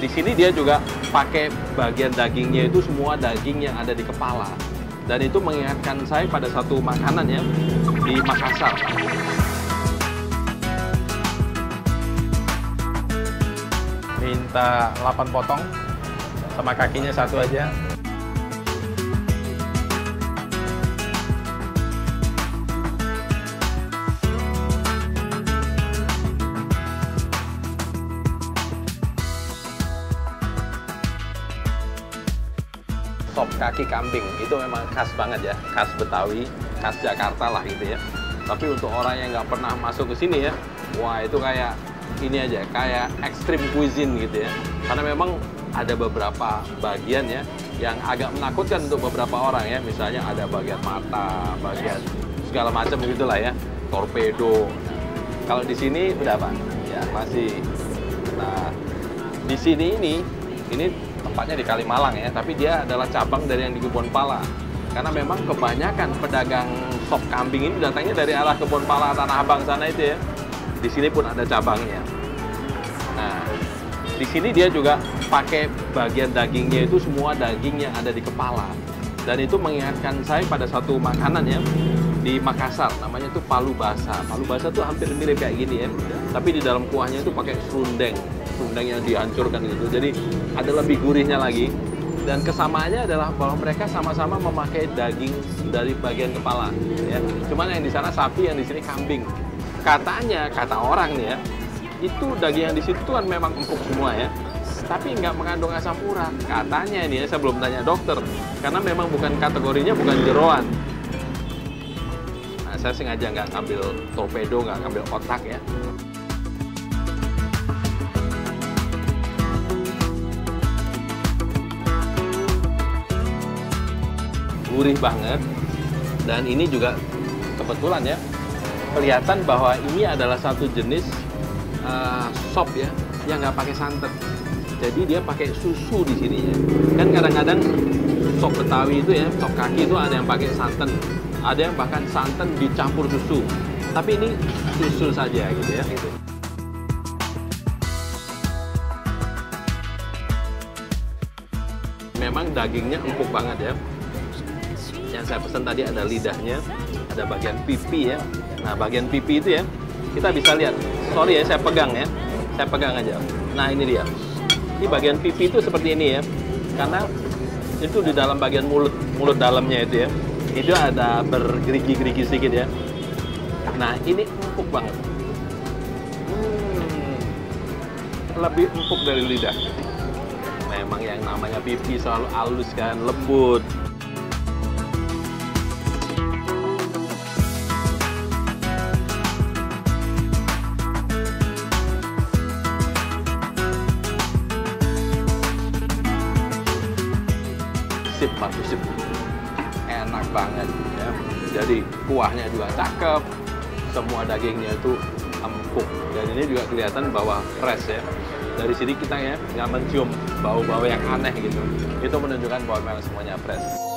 Di sini dia juga pakai bagian dagingnya itu semua daging yang ada di kepala. Dan itu mengingatkan saya pada satu makanan ya, di Makassar. Minta 8 potong, sama kakinya satu aja. Sop kaki kambing itu memang khas banget ya, khas Betawi, khas Jakarta lah gitu ya. Tapi untuk orang yang nggak pernah masuk ke sini ya, wah itu kayak ini aja, kayak extreme cuisine gitu ya. Karena memang ada beberapa bagian ya yang agak menakutkan untuk beberapa orang ya. Misalnya ada bagian mata, bagian segala macam gitulah ya, torpedo. Kalau di sini udah apa? Ya masih. Nah di sini ini tempatnya di Kalimalang ya, tapi dia adalah cabang dari yang di Kebon Pala. Karena memang kebanyakan pedagang sop kambing ini datangnya dari arah Kebon Pala, Tanah Abang sana itu ya. Di sini pun ada cabangnya. Nah, di sini dia juga pakai bagian dagingnya itu semua daging yang ada di kepala. Dan itu mengingatkan saya pada satu makanan ya, di Makassar, namanya itu palu basah. Palu basah tuh hampir mirip kayak gini ya, tapi di dalam kuahnya itu pakai serundeng yang dihancurkan gitu. Jadi ada lebih gurihnya lagi. Dan kesamaannya adalah bahwa mereka sama-sama memakai daging dari bagian kepala. Ya. Cuman yang di sana sapi, yang di sini kambing. Katanya, kata orang nih ya, itu daging yang di situ kan memang empuk semua ya. Tapi nggak mengandung asam urat. Katanya ini ya, saya belum tanya dokter. Karena memang bukan kategorinya, bukan jeroan. Nah, saya sengaja nggak ngambil torpedo, nggak ngambil otak ya. Gurih banget, dan ini juga kebetulan ya kelihatan bahwa ini adalah satu jenis sop ya yang nggak pakai santan. Jadi dia pakai susu di sini ya. Kan kadang-kadang sop Betawi itu ya, sop kaki itu ada yang pakai santan, ada yang bahkan santan dicampur susu. Tapi ini susu saja gitu ya. Gitu. Memang dagingnya empuk banget ya. Yang saya pesan tadi ada lidahnya, ada bagian pipi ya. Nah, bagian pipi itu ya, kita bisa lihat. Sorry ya, saya pegang ya. Saya pegang aja. Nah, ini dia. Ini bagian pipi itu seperti ini ya. Karena itu di dalam bagian mulut dalamnya itu ya. Itu ada bergerigi-gerigi sedikit ya. Nah, ini empuk banget. Lebih empuk dari lidah. Memang yang namanya pipi selalu halus kan, lembut. Sip, enak banget ya. Jadi kuahnya juga cakep, semua dagingnya itu empuk, dan ini juga kelihatan bahwa fresh ya. Dari sini kita ya nggak mencium bau-bau yang aneh gitu. Itu menunjukkan bahwa memang semuanya fresh.